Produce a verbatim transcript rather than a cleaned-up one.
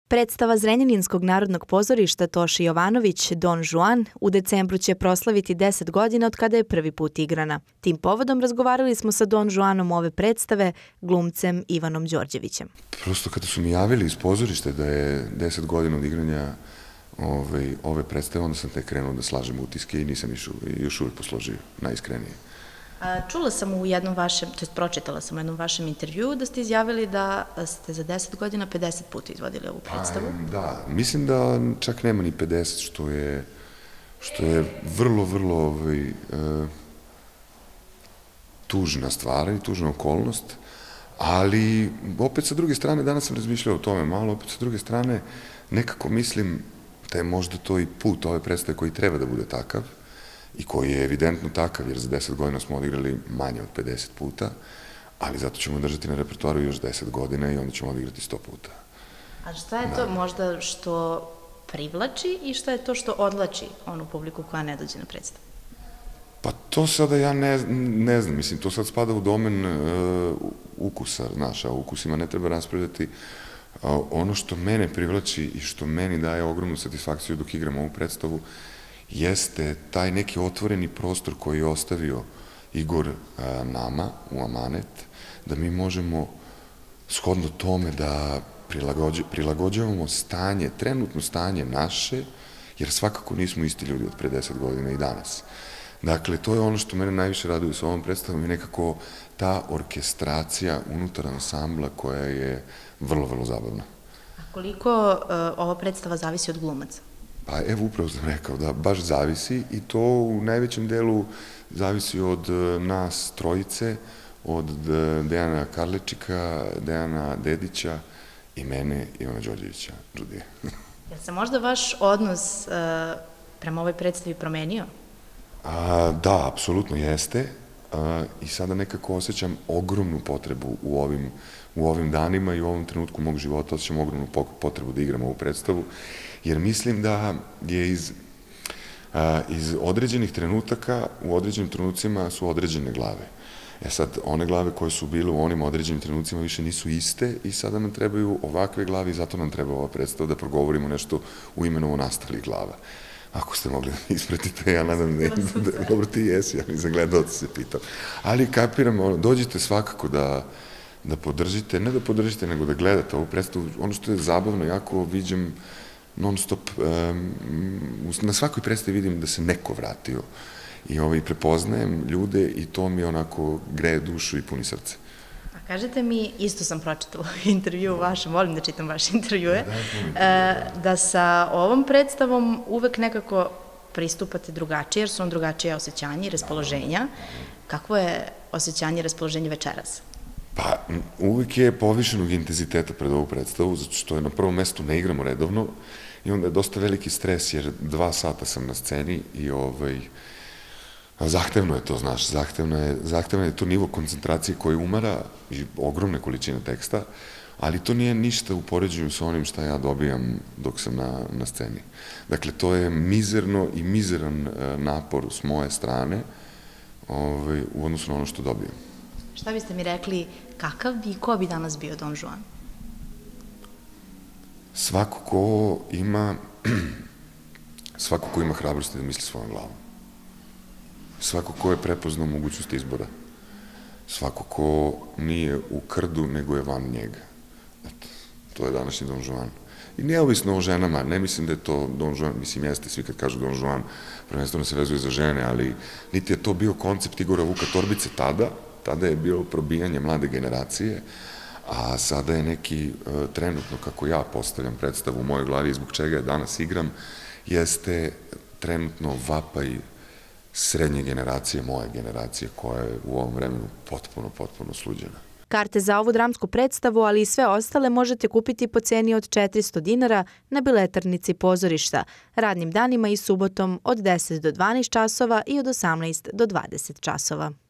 Predstava Zrenjaninskog narodnog pozorišta Toši Jovanović Don Juan u decembru će proslaviti deset godina od kada je prvi put igrana. Tim povodom razgovarali smo sa Don Juanom ove predstave, glumcem Ivanom Đorđevićem. Prosto kada su mi javili iz pozorišta da je deset godina od igranja ove, ove predstave, onda sam te krenuo da slažem utiske i nisam još uvijek posložio najiskrenije. Čula sam u jednom vašem, to je pročitala sam u jednom vašem intervjuu da ste izjavili da ste za deset godina pedeset puta izvodili ovu predstavu. Pa, da, mislim da čak nema ni pedeset, što je, što je vrlo, vrlo ovaj, e, tužna stvar i tužna okolnost, ali opet sa druge strane, danas sam razmišljao o tome malo, opet sa druge strane nekako mislim da je možda to i put ove predstave koji treba da bude takav, i koji je evidentno takav, jer za deset godina smo odigrali manje od pedeset puta, ali zato ćemo držati na repertoaru još deset godina i onda ćemo odigrati sto puta. A šta je to možda što privlači i šta je to što odlači onu publiku koja ne dođe na predstavu? Pa to sada ja ne, ne znam, mislim, to sad spada u domen uh, ukusa, znaš, a ukusima ne treba raspravljati. Uh, ono što mene privlači i što meni daje ogromnu satisfakciju dok igram ovu predstavu jeste taj neki otvoreni prostor koji je ostavio Igor a, nama u amanet, da mi možemo shodno tome da prilagođa, prilagođavamo stanje, trenutno stanje naše, jer svakako nismo isti ljudi od pre deset godina i danas. Dakle, to je ono što mene najviše raduje sa ovom predstavom i nekako ta orkestracija unutar ansambla koja je vrlo, vrlo zabavna. A koliko uh, ova predstava zavisi od glumaca? Pa evo, upravo sam rekao da baš zavisi i to u najvećem delu zavisi od nas trojice, od Dejana Karlečika, Dejana Dedića i mene, Ivana Đorđevića, Đudije. Je li se možda vaš odnos uh, prema ovoj predstavi promenio? A, da, apsolutno jeste. A, I sada nekako osjećam ogromnu potrebu u ovim, u ovim danima i u ovom trenutku mog života osjećam ogromnu potrebu da igram ovu predstavu, jer mislim da je iz, a, iz određenih trenutaka, u određenim trenucima su određene glave. E sad, one glave koje su bile u onim određenim trenucima više nisu iste i sada nam trebaju ovakve glave i zato nam treba ova predstava da progovorimo nešto u imenovo nastalih glava. Ako ste mogli da ispratite, ja nadam da, da dobro ti jesi, ja nisam gledao da se pitam. Ali kapiram, dođite svakako da, da podržite, ne da podržite, nego da gledate ovu predstavu. Ono što je zabavno, jako viđam non stop, um, na svakoj predstavi vidim da se neko vratio i ovaj, prepoznajem ljude i to mi onako greje dušu i puni srce. A kažete mi, isto sam pročitala intervju vašem, volim da čitam vaše intervjue, da sa ovom predstavom uvek nekako pristupate drugačije, jer su vam drugačije osjećanje i raspoloženja. Kakvo je osjećanje i raspoloženje večeras? Pa, uvek je povišenog intenziteta pred ovu predstavu, zato što je na prvom mestu ne igramo redovno i onda je dosta veliki stres, jer dva sata sam na sceni i ovaj, zahtevno je to, znaš, zahtevno je, zahtevno je to nivo koncentracije koji umara i ogromne količine teksta, ali to nije ništa u poređenju sa onim šta ja dobijam dok sam na, na sceni. Dakle, to je mizerno i mizeran napor s moje strane ovaj, u odnosu na ono što dobijam. Šta biste mi rekli, kakav bi, ko bi danas bio Don Juan? Svako ko ima, svako ko ima hrabrosti da misli svojom glavom. Svako ko je prepoznao mogućnost izbora. Svako ko nije u krdu, nego je van njega. Eto, to je današnji Don Juan. I neovisno o ženama, ne mislim da je to Don Juan, mislim jeste, svi kad kažu Don Juan, prvenstveno se vezuje za žene, ali niti je to bio koncept Igora Vuka Torbice tada, tada je bilo probijanje mlade generacije, a sada je neki, trenutno kako ja postavljam predstavu u mojoj glavi i zbog čega je danas igram, jeste trenutno vapaj srednje generacije, moje generacije, koja je u ovom vremenu potpuno, potpuno sluđena. Karte za ovu dramsku predstavu, ali i sve ostale možete kupiti po ceni od četiristo dinara na biletarnici pozorišta, radnim danima i subotom od deset do dvanaest časova i od osamnaest do dvadeset časova.